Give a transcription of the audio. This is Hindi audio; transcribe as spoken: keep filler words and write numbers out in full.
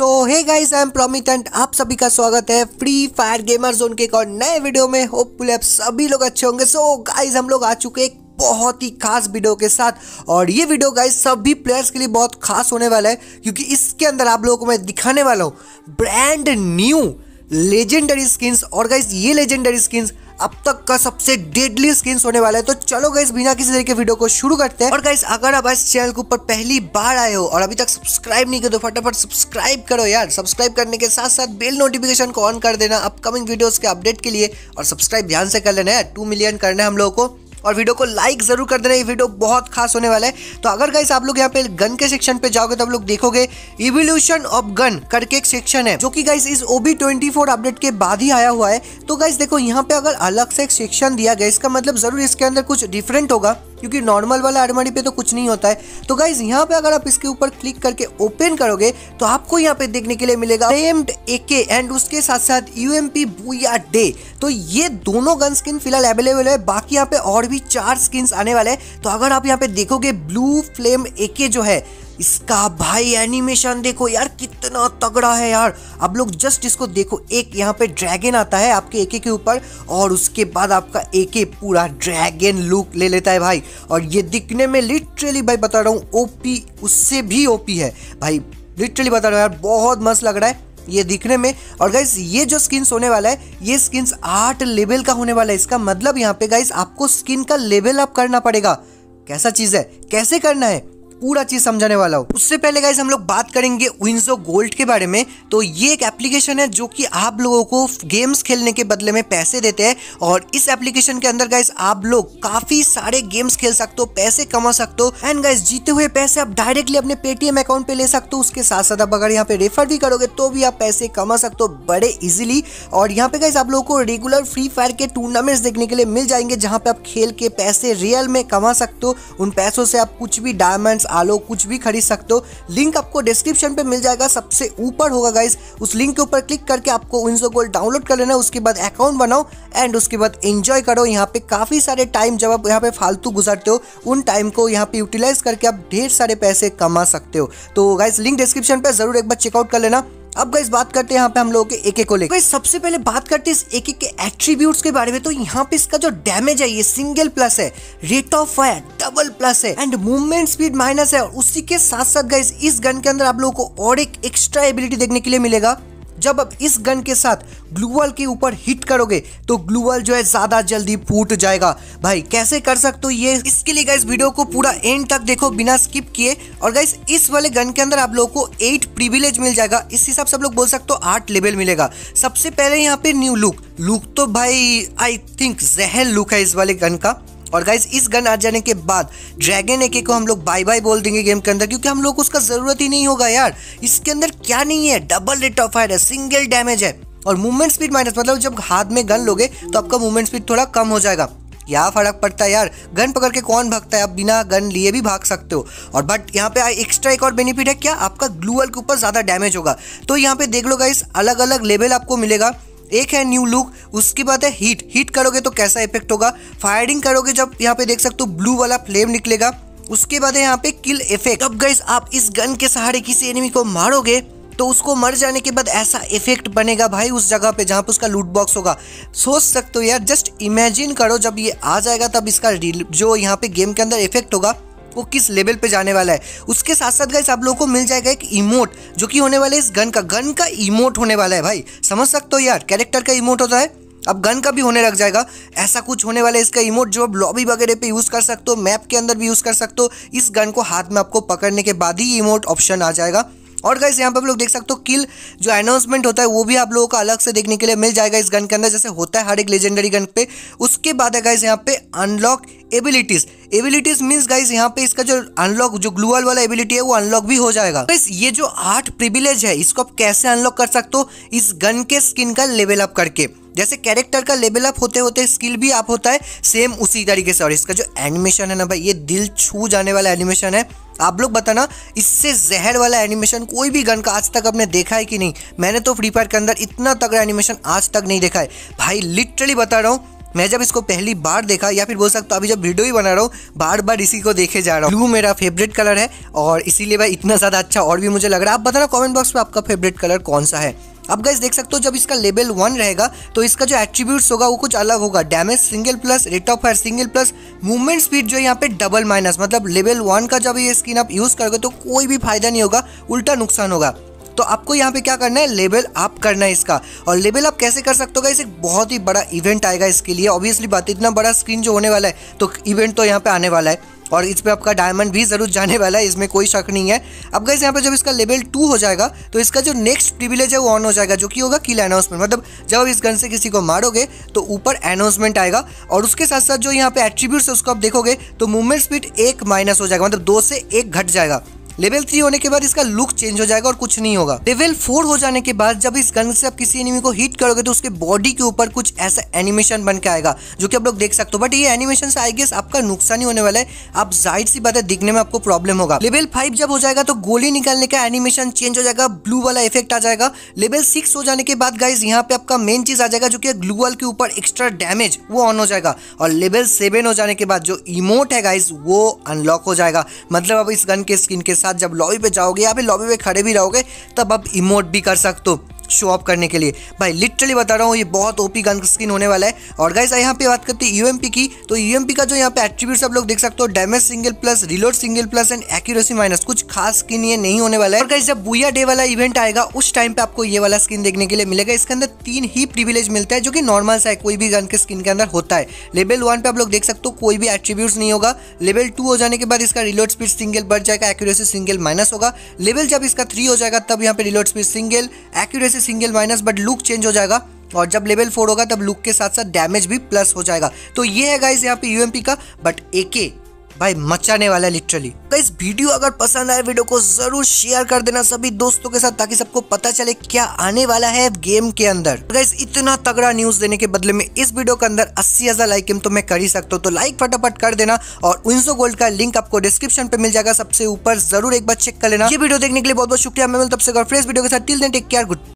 So hey guys, I am Pramit and आप सभी का स्वागत है फ्री फायर गेमर जोन के एक और नए वीडियो में। होपफुली आप सभी लोग अच्छे होंगे। सो गाइस, हम लोग आ चुके एक बहुत ही खास वीडियो के साथ और ये वीडियो गाइस सभी प्लेयर्स के लिए बहुत खास होने वाला है, क्योंकि इसके अंदर आप लोगों को मैं दिखाने वाला हूँ ब्रांड न्यू लेजेंडरी स्किन्स। और गाइस ये लेजेंडरी स्किन्स अब तक का सबसे डेडली स्किन्स होने वाला है। तो चलो गाइस बिना किसी तरह के वीडियो को शुरू करते हैं। और गाइस अगर आप इस चैनल के ऊपर पहली बार आए हो और अभी तक सब्सक्राइब नहीं किया तो फटाफट सब्सक्राइब करो यार। सब्सक्राइब करने के साथ साथ बेल नोटिफिकेशन को ऑन कर देना अपकमिंग वीडियोस के अपडेट के लिए, और सब्सक्राइब ध्यान से कर लेना है, टू मिलियन करना है हम लोगों को। और वीडियो को लाइक जरूर कर देना, ये वीडियो बहुत खास होने वाला है। तो अगर गाइस आप लोग यहाँ पे गन के सेक्शन पे जाओगे तो आप लोग देखोगे इवोल्यूशन ऑफ गन करके एक सेक्शन है, जो कि गाइस इस O B twenty four update के बाद ही आया हुआ है। तो गाइस देखो यहाँ पे अगर अलग से एक सेक्शन दिया गया, इसका मतलब जरूर इसके अंदर कुछ डिफरेंट होगा, क्योंकि नॉर्मल वाला आर्मरी पे तो कुछ नहीं होता है। तो गाइस यहाँ पे अगर आप इसके ऊपर क्लिक करके ओपन करोगे तो आपको यहाँ पे देखने के लिए मिलेगा फ्लेम्ड एके एंड उसके साथ साथ यूएमपी बूया डे। तो ये दोनों गन स्किन फिलहाल अवेलेबल है, बाकी यहाँ पे और भी चार स्किन्स आने वाले हैं। तो अगर आप यहाँ पे देखोगे ब्लू फ्लेम एके जो है, इसका भाई एनिमेशन देखो यार कितना तगड़ा है यार। आप लोग जस्ट इसको देखो, एक यहाँ पे ड्रैगन आता है आपके एके के ऊपर और उसके बाद आपका एके पूरा ड्रैगन लुक ले लेता है भाई। और ये दिखने में लिटरली भाई बता रहा हूँ ओपी उससे भी ओपी है भाई, लिटरली बता रहा हूँ यार, बहुत मस्त लग रहा है ये दिखने में। और गाइस ये जो स्किन्स होने वाला है, ये स्किन्स आठ लेवल का होने वाला है। इसका मतलब यहाँ पे गाइस आपको स्किन का लेवल अप करना पड़ेगा। कैसा चीज है, कैसे करना है, पूरा चीज समझाने वाला हूँ। उससे पहले गाइस हम लोग बात करेंगे विंजो गोल्ड के बारे में। तो ये एक एप्लीकेशन है जो कि आप लोगों को गेम्स खेलने के बदले में पैसे देते हैं, और इस एप्लीकेशन के अंदर गाइस आप लोग काफी सारे गेम्स खेल सकते हो, पैसे कमा सकते हो। एंड गाइस जीते हुए पैसे आप डायरेक्टली अपने पेटीएम अकाउंट पे ले सकते हो। उसके साथ साथ आप अगर यहाँ पे रेफर भी करोगे तो भी आप पैसे कमा सकते हो बड़े इजिली। और यहाँ पे गाइस आप लोगों को रेगुलर फ्री फायर के टूर्नामेंट्स देखने के लिए मिल जाएंगे, जहाँ पे आप खेल के पैसे रियल में कमा सकते हो। उन पैसों से आप कुछ भी डायमंड्स आलो कुछ भी खरीद सकते हो। लिंक आपको डिस्क्रिप्शन पे मिल जाएगा, सबसे ऊपर होगा गाइस। उस लिंक के ऊपर क्लिक करके आपको विंजो गोल्ड डाउनलोड कर लेना है। उसके बाद अकाउंट बनाओ एंड उसके बाद एंजॉय करो। यहाँ पे काफी सारे टाइम जब आप यहाँ पे फालतू गुजरते हो, उन टाइम को यहाँ पे यूटिलाइज करके आप ढेर सारे पैसे कमा सकते हो। तो गाइस लिंक डिस्क्रिप्शन पे जरूर एक बार चेकआउट कर लेना। अब गाइस बात करते हैं यहाँ पे हम लोगों के एके को लेकर। सबसे पहले बात करते हैं इस एके के एट्रीब्यूट्स के बारे में। तो यहाँ पे इसका जो डैमेज है ये सिंगल प्लस है, rate of fire double plus है एंड मूवमेंट स्पीड माइनस है। और उसी के साथ साथ गाइस इस गन के अंदर आप लोगों को और एक एक्स्ट्रा एबिलिटी देखने के लिए मिलेगा। जब आप इस गन के साथ ग्लू वॉल के ऊपर हिट करोगे तो ग्लू वॉल जो है ज्यादा जल्दी फूट जाएगा। भाई कैसे कर सकते हो ये, इसके लिए गाइस वीडियो को पूरा एंड तक देखो बिना स्किप किए। और गाइस इस वाले गन के अंदर आप लोगों को एट प्रिविलेज मिल जाएगा। इस हिसाब से आप लोग बोल सकते हो आठ लेवल मिलेगा। सबसे पहले यहाँ पे न्यू लुक लुक तो भाई आई थिंक जहर लुक है इस वाले गन का। और गाइस इस गन आ जाने के बाद ड्रैगन एके को हम लोग बाय बाय बोल देंगे गेम के अंदर, क्योंकि हम लोग को उसका जरूरत ही नहीं होगा यार। इसके अंदर क्या नहीं है, डबल रेट ऑफ फायर है, सिंगल डैमेज है और मूवमेंट स्पीड माइनस। मतलब जब हाथ में गन लोगे तो आपका मूवमेंट स्पीड थोड़ा कम हो जाएगा। क्या फर्क पड़ता है यार, गन पकड़ के कौन भागता है, आप बिना गन लिए भी भाग सकते हो। और बट यहाँ पे एक्स्ट्रा एक और बेनिफिट है, क्या आपका ग्लू वॉल के ऊपर ज्यादा डैमेज होगा। तो यहाँ पे देख लो गाइस अलग अलग लेवल आपको मिलेगा। एक है न्यू लुक, उसके बाद है हीट हीट करोगे तो कैसा इफेक्ट होगा, फायरिंग करोगे जब यहाँ पे देख सकते हो ब्लू वाला फ्लेम निकलेगा। उसके बाद है यहाँ पे किल इफेक्ट। अब गाइस आप इस गन के सहारे किसी एनिमी को मारोगे तो उसको मर जाने के बाद ऐसा इफेक्ट बनेगा भाई उस जगह पे जहाँ पे उसका लूट बॉक्स होगा। सोच सकते हो यार, जस्ट इमेजिन करो जब ये आ जाएगा तब इसका जो यहाँ पे गेम के अंदर इफेक्ट होगा वो किस लेवल पे जाने वाला है। उसके साथ साथ गाइस आप लोगों को मिल जाएगा एक इमोट, जो कि होने वाला है इस गन का गन का इमोट होने वाला है भाई। समझ सकते हो यार, कैरेक्टर का इमोट होता है, अब गन का भी होने लग जाएगा। ऐसा कुछ होने वाला है इसका इमोट, जो आप लॉबी वगैरह पे यूज कर सकते हो, मैप के अंदर भी यूज कर सकते हो। इस गन को हाथ में आपको पकड़ने के बाद ही इमोट ऑप्शन आ जाएगा। और गाइस यहाँ पे आप लोग देख सकते हो किल जो अनाउंसमेंट होता है वो भी आप लोगों को अलग से देखने के लिए मिल जाएगा इस गन के अंदर, जैसे होता है हर एक लेजेंडरी गन पे। उसके बाद है गाइस यहाँ पे unlock abilities. Abilities means guys यहाँ पे इसका जो अनलॉक जो ग्लू वॉल वाला एबिलिटी है वो अनलॉक भी हो जाएगा। गाइस ये जो आठ प्रिविलेज है इसको आप कैसे अनलॉक कर सकते हो, इस गन के स्किन का लेवल अप करके। जैसे कैरेक्टर का लेवल अप होते होते स्किल भी अप होता है सेम उसी तरीके से। और इसका जो एनिमेशन है ना भाई, ये दिल छू जाने वाला एनिमेशन है। आप लोग बताना इससे जहर वाला एनिमेशन कोई भी गन का आज तक आपने देखा है कि नहीं। मैंने तो फ्री फायर के अंदर इतना तगड़ा एनिमेशन आज तक नहीं देखा है भाई, लिटरली बता रहा हूँ। मैं जब इसको पहली बार देखा, या फिर बोल सकता हूँ अभी जब वीडियो ही बना रहा हूँ, बार बार इसी को देखे जा रहा हूँ। ब्लू मेरा फेवरेट कलर है और इसीलिए भाई इतना ज़्यादा अच्छा और भी मुझे लग रहा है। आप बताना कमेंट बॉक्स में आपका फेवरेट कलर कौन सा है। अब गाइस देख सकते हो जब इसका लेवल वन रहेगा तो इसका जो एट्रीब्यूट्स होगा वो कुछ अलग होगा। Damage single plus, rate of fire single plus, movement speed जो है यहाँ पे डबल माइनस। मतलब लेवल वन का जब ये स्किन आप यूज़ करोगे तो कोई भी फायदा नहीं होगा, उल्टा नुकसान होगा। तो आपको यहाँ पे क्या करना है, लेवल अप करना है इसका। और लेवल अप कैसे कर सकते हो गाइस, एक बहुत ही बड़ा इवेंट आएगा इसके लिए। ऑब्वियसली बात है, इतना बड़ा स्क्रीन जो होने वाला है तो इवेंट तो यहाँ पे आने वाला है और इस पे आपका डायमंड भी जरूर जाने वाला है, इसमें कोई शक नहीं है। अब गाइस यहाँ पे जब इसका लेवल टू हो जाएगा तो इसका जो नेक्स्ट प्रिविलेज है वो ऑन हो जाएगा, जो कि होगा किल अनाउंसमेंट। मतलब जब इस गन से किसी को मारोगे तो ऊपर अनाउंसमेंट आएगा और उसके साथ साथ जो यहाँ पे एट्रीब्यूट्स है उसको आप देखोगे तो मूवमेंट स्पीड एक माइनस हो जाएगा, मतलब दो से एक घट जाएगा। लेवल थ्री होने के बाद इसका लुक चेंज हो जाएगा और कुछ नहीं होगा। लेवल फोर हो जाने के बाद जब इस गन से आप किसी एनिमी को हिट करोगे तो उसके बॉडी के ऊपर कुछ ऐसा एनिमेशन बन के आएगा जो कि आप लोग देख सकते हो। बट ये एनिमेशन से आई गेस आपका नुकसान ही होने वाला है, आप जाहिर सी बात है दिखने में आपको प्रॉब्लम होगा। लेवल फाइव जब हो जाएगा तो गोली निकालने का एनिमेशन चेंज हो जाएगा, ब्लू वाला इफेक्ट आ जाएगा। लेवल सिक्स हो जाने के बाद गाइज यहाँ पे आपका मेन चीज आ जाएगा जो कि ग्लू वॉल के ऊपर एक्स्ट्रा डैमेज वो ऑन हो जाएगा। और लेवल सेवन हो जाने के बाद जो इमोट है गाइज वो अनलॉक हो जाएगा। मतलब अब इस गन के स्किन के साथ जब लॉबी पे जाओगे या फिर लॉबी में खड़े भी रहोगे तब आप इमोट भी कर सकते हो शो ऑफ करने के लिए। भाई लिटरली बता रहा हूँ ये बहुत ओपी गन स्किन होने वाला है। और गाइस यहाँ पे बात करते हैं यूएमपी की, तो यूएमपी का जो यहाँ पे एट्रीब्यूट्स आप लोग देख सकते हो, damage single plus, reload single plus and accuracy minus. कुछ खास स्किन ये नहीं होने वाला है। और गाइस जब बुया डे वाला इवेंट आएगा उस टाइम पे आपको ये वाला स्किन देखने के लिए मिलेगा। इसके अंदर तीन ही प्रिविलेज मिलता है जो कि नॉर्मल सा है, कोई भी गन के स्किन के अंदर होता है। लेवल वन पे आप लोग देख सकते हो कोई भी एट्रीब्यूट्स नहीं होगा। लेवल टू हो जाने के बाद इसका रिलोड स्पीड सिंगल बढ़ जाएगा, एक्यूरेसी सिंगल माइनस होगा। लेवल जब इसका थ्री हो जाएगा तब यहाँ पे reload speed single, accuracy single minus, but look change हो जाएगा। और जब लेवल फोर होगा तब लुक के साथ साथ डैमेज भी प्लस हो जाएगा। तो ये है गाइस यहाँ पे यूएमपी का। बट एके भाई मचाने वाला है लिटरली। गाइस वीडियो अगर पसंद आए वीडियो को जरूर शेयर कर देना सभी दोस्तों के साथ ताकि सबको पता चले क्या आने वाला है गेम के अंदर। गाइस इतना तगड़ा न्यूज देने के बदले में इस वीडियो के अंदर अस्सी हजार लाइक तो मैं कर ही सकता हूँ, तो लाइक फटाफट कर देना। और विंसो गोल्ड का लिंक आपको डिस्क्रिप्शन पे मिल जाएगा सबसे ऊपर, जरूर एक बार चेक कर लेना। ये वीडियो देखने के लिए बहुत बहुत शुक्रिया। मैं मिलता हूं तब से फ्रेश वीडियो के साथ। Till then take care, good.